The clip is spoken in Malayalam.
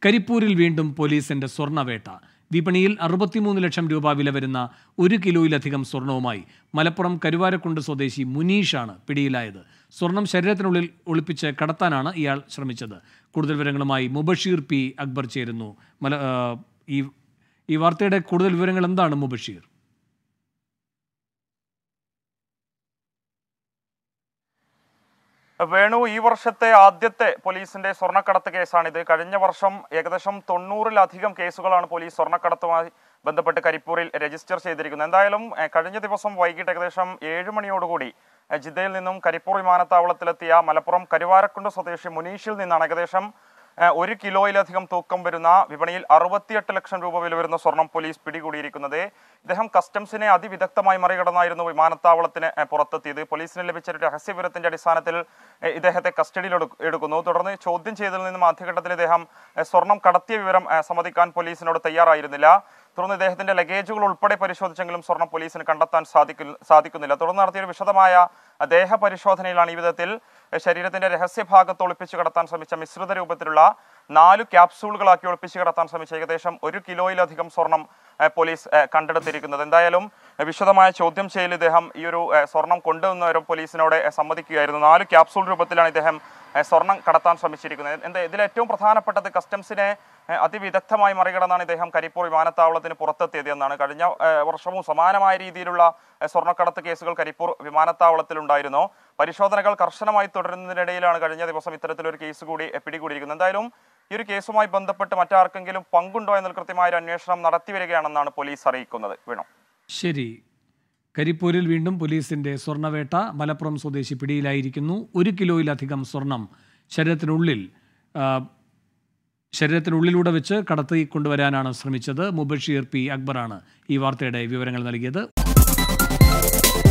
കരിപ്പൂരിൽ വീണ്ടും പോലീസിന്റെ സ്വർണ്ണവേട്ട. വിപണിയിൽ 63 ലക്ഷം രൂപ വില വരുന്ന 1 കിലോയിലധികം സ്വർണവുമായി മലപ്പുറം കരുവാരക്കുണ്ട് സ്വദേശി മുനീഷാണ് പിടിയിലായത്. സ്വർണം ശരീരത്തിനുള്ളിൽ ഒളിപ്പിച്ച് കടത്താനാണ് ഇയാൾ ശ്രമിച്ചത്. കൂടുതൽ വിവരങ്ങളുമായി മുബഷീർ പി അക്ബർ ചേരുന്നു. ഈ വാർത്തയുടെ കൂടുതൽ വിവരങ്ങൾ എന്താണ് മുബഷീർ? വേണു, ഈ വർഷത്തെ ആദ്യത്തെ പോലീസിന്റെ സ്വർണ്ണക്കടത്ത് കേസാണിത്. കഴിഞ്ഞ വർഷം ഏകദേശം 90-ലധികം കേസുകളാണ് പോലീസ് സ്വർണ്ണക്കടത്തുമായി ബന്ധപ്പെട്ട് കരിപ്പൂരിൽ രജിസ്റ്റർ ചെയ്തിരിക്കുന്നത്. എന്തായാലും കഴിഞ്ഞ ദിവസം വൈകിട്ട് ഏകദേശം 7 മണിയോടുകൂടി ജിദ്ദയിൽ നിന്നും കരിപ്പൂർ വിമാനത്താവളത്തിലെത്തിയ മലപ്പുറം കരുവാരക്കുണ്ട് സ്വദേശി മുനീഷിൽ നിന്നാണ് ഏകദേശം 1 കിലോയിലധികം തൂക്കം വരുന്ന വിപണിയിൽ 68 ലക്ഷം രൂപ വില വരുന്ന സ്വർണം പോലീസ് പിടികൂടിയിരിക്കുന്നത്. ഇദ്ദേഹം കസ്റ്റംസിനെ അതിവിദഗ്ധമായി മറികടന്നായിരുന്നു വിമാനത്താവളത്തിന് പുറത്തെത്തിയത്. പോലീസിന് ലഭിച്ച ഒരു രഹസ്യവിവരത്തിന്റെ അടിസ്ഥാനത്തിൽ ഇദ്ദേഹത്തെ കസ്റ്റഡിയിൽ എടുക്കുന്നു. തുടർന്ന് ചോദ്യം ചെയ്തതിൽ നിന്നും ആദ്യഘട്ടത്തിൽ ഇദ്ദേഹം സ്വർണം കടത്തിയ വിവരം സമ്മതിക്കാൻ പോലീസിനോട് തയ്യാറായിരുന്നില്ല. തുടർന്ന് ഇദ്ദേഹത്തിന്റെ ലഗേജുകൾ ഉൾപ്പെടെ പരിശോധിച്ചെങ്കിലും സ്വർണം പോലീസിന് കണ്ടെത്താൻ സാധിക്കുന്നില്ല. തുടർന്ന് നടത്തിയ വിശദമായ ദേഹ പരിശോധനയിലാണ് ഈ വിധത്തിൽ ശരീരത്തിന്റെ രഹസ്യഭാഗത്ത് ഒളിപ്പിച്ചു കടത്താൻ ശ്രമിച്ച മിശ്രിത രൂപത്തിലുള്ള 4 ക്യാപ്സൂളുകളാക്കി ഒളിപ്പിച്ചു കടത്താൻ ശ്രമിച്ച ഏകദേശം 1 കിലോയിലധികം സ്വർണം പോലീസ് കണ്ടെടുത്തിരിക്കുന്നത്. എന്തായാലും വിശദമായ ചോദ്യം ചെയ്യൽ ഇദ്ദേഹം ഈ ഒരു സ്വർണം കൊണ്ടുവന്നവരും പോലീസിനോട് സമ്മതിക്കുകയായിരുന്നു. 4 ക്യാപ്സൂൾ രൂപത്തിലാണ് ഇദ്ദേഹം സ്വർണം കടത്താൻ ശ്രമിച്ചിരിക്കുന്നത്. ഇതിൽ ഏറ്റവും പ്രധാനപ്പെട്ടത് കസ്റ്റംസിനെ അതിവിദഗ്ധമായി മറികടന്നാണ് ഇദ്ദേഹം കരിപ്പൂർ വിമാനത്താവളത്തിന് പുറത്തെത്തിയത് എന്നാണ്. കഴിഞ്ഞ വർഷവും സമാനമായ രീതിയിലുള്ള സ്വർണ്ണക്കടത്ത് കേസുകൾ കരിപ്പൂർ വിമാനത്താവളത്തിലുണ്ടായിരുന്നു. പരിശോധനകൾ കർശനമായി തുടരുന്നതിനിടയിലാണ് കഴിഞ്ഞ ദിവസം ഇത്തരത്തിലൊരു കേസ് കൂടി പിടികൂടിയിരിക്കുന്നത്. എന്തായാലും ഈ ഒരു കേസുമായി ബന്ധപ്പെട്ട് മറ്റാർക്കെങ്കിലും പങ്കുണ്ടോ എന്നുള്ള കൃത്യമായ ഒരു അന്വേഷണം നടത്തിവരികയാണെന്നാണ് പോലീസ് അറിയിക്കുന്നത്. വേണം. ശരി. കരിപ്പൂരിൽ വീണ്ടും പോലീസിന്റെ സ്വർണ്ണവേട്ട. മലപ്പുറം സ്വദേശി പിടിയിലായിരിക്കുന്നു. 1 കിലോയിലധികം സ്വർണം ശരീരത്തിനുള്ളിലൂടെ വെച്ച് കടത്തി കൊണ്ടുവരാനാണ് ശ്രമിച്ചത്. മുബഷീർ പി അക്ബറാണ് ഈ വാർത്തയുടെ വിവരങ്ങൾ നൽകിയത്.